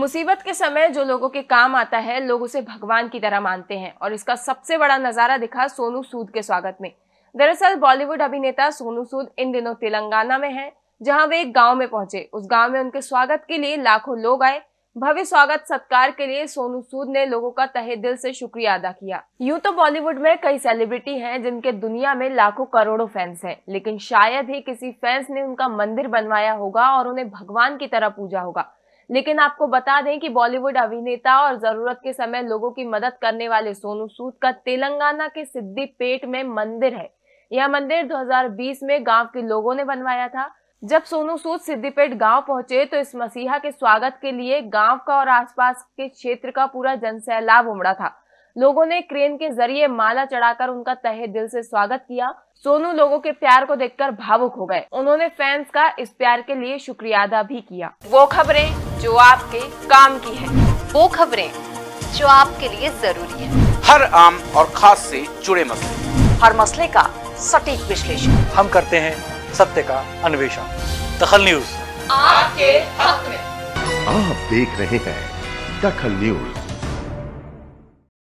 मुसीबत के समय जो लोगों के काम आता है, लोग उसे भगवान की तरह मानते हैं और इसका सबसे बड़ा नजारा दिखा सोनू सूद के स्वागत में। दरअसल बॉलीवुड अभिनेता सोनू सूद इन दिनों तेलंगाना में हैं, जहां वे एक गांव में पहुंचे। उस गांव में उनके स्वागत के लिए लाखों लोग आए। भव्य स्वागत सत्कार के लिए सोनू सूद ने लोगों का तहे दिल से शुक्रिया अदा किया। यूं तो बॉलीवुड में कई सेलिब्रिटी हैं जिनके दुनिया में लाखों करोड़ों फैंस हैं, लेकिन शायद ही किसी फैंस ने उनका मंदिर बनवाया होगा और उन्हें भगवान की तरह पूजा होगा। लेकिन आपको बता दें कि बॉलीवुड अभिनेता और जरूरत के समय लोगों की मदद करने वाले सोनू सूद का तेलंगाना के सिद्दीपेट में मंदिर है। यह मंदिर 2020 में गांव के लोगों ने बनवाया था। जब सोनू सूद सिद्दीपेट गांव पहुंचे तो इस मसीहा के स्वागत के लिए गांव का और आसपास के क्षेत्र का पूरा जनसैलाब उमड़ा था। लोगों ने क्रेन के जरिए माला चढ़ाकर उनका तहे दिल से स्वागत किया। सोनू लोगों के प्यार को देखकर भावुक हो गए। उन्होंने फैंस का इस प्यार के लिए शुक्रिया अदा भी किया। वो खबरें जो आपके काम की है, वो खबरें जो आपके लिए जरूरी है, हर आम और खास से जुड़े मसले, हर मसले का सटीक विश्लेषण हम करते हैं सत्य का अन्वेषण। दखल न्यूज आपके हक में। आप देख रहे हैं दखल न्यूज।